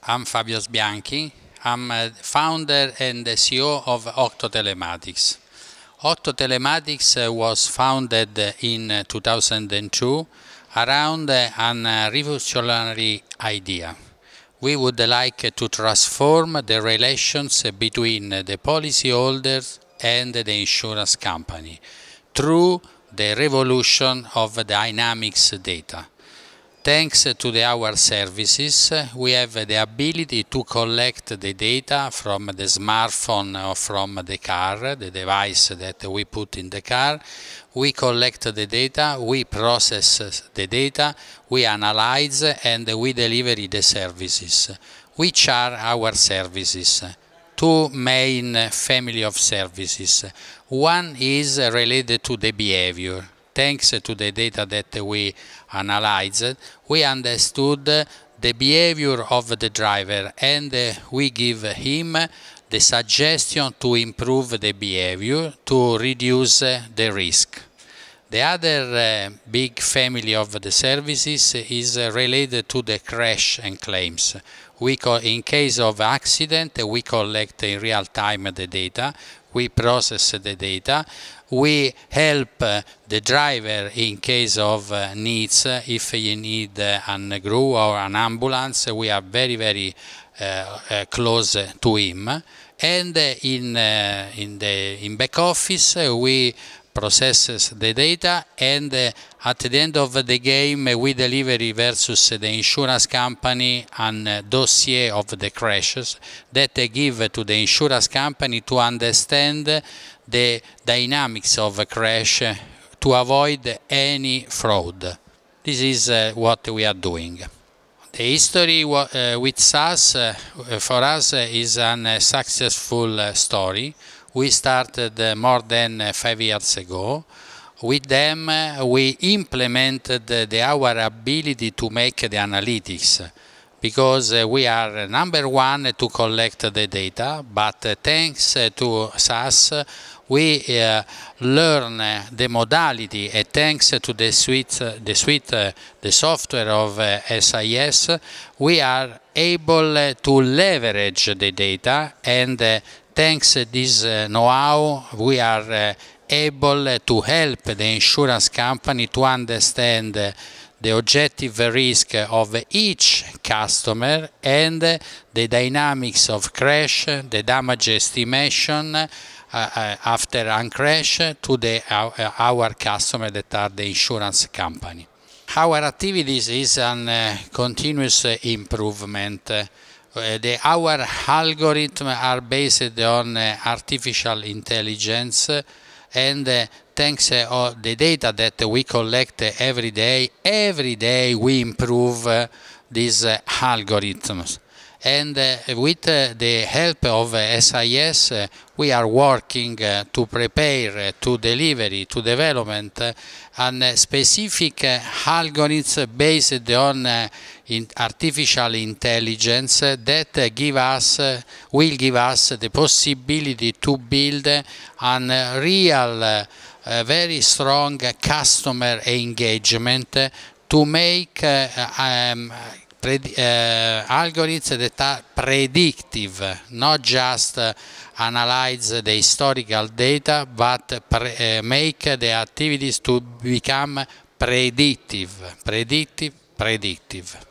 I'm Fabio Sbianchi. I'm founder and the CEO of Octo Telematics. Octo Telematics was founded in 2002 around a revolutionary idea. We would like to transform the relations between the policyholders and the insurance company through the revolution of dynamics data. Thanks to our services, we have the ability to collect the data from the smartphone or from the car, the device that we put in the car. We collect the data, we process the data, we analyze and we deliver the services. Which are our services? Two main family of services. One is related to the behavior. Thanks to the data that we analyzed, we understood the behavior of the driver and we give him the suggestion to improve the behavior to reduce the risk. The other big family of the services is related to the crash and claims. In case of accident, we collect in real time the data, we process the data, we help the driver in case of needs. If you need a crew or an ambulance, we are very close to him. And in back office, we processes the data, and at the end of the game we deliver versus the insurance company a dossier of the crashes that they give to the insurance company to understand the dynamics of a crash to avoid any fraud. This is what we are doing. The history with SAS for us is a successful story. We started more than 5 years ago. With them, we implemented our ability to make the analytics, because we are number one to collect the data, but thanks to SAS, we learn the modality, and thanks to the software of SAS, we are able to leverage the data, and thanks to this know-how, we are able to help the insurance company to understand the objective risk of each customer and the dynamics of crash, the damage estimation after a crash to our customer that are the insurance company. Our activities is a continuous improvement. Our algorithms are based on artificial intelligence, and thanks to the data that we collect every day we improve these algorithms. And with the help of SAS, we are working to prepare, to deliver, to development a specific algorithm based on artificial intelligence that will give us the possibility to build a real, very strong customer engagement to make algorithms that are predictive, not just analyze the historical data, but make the activities to become predictive.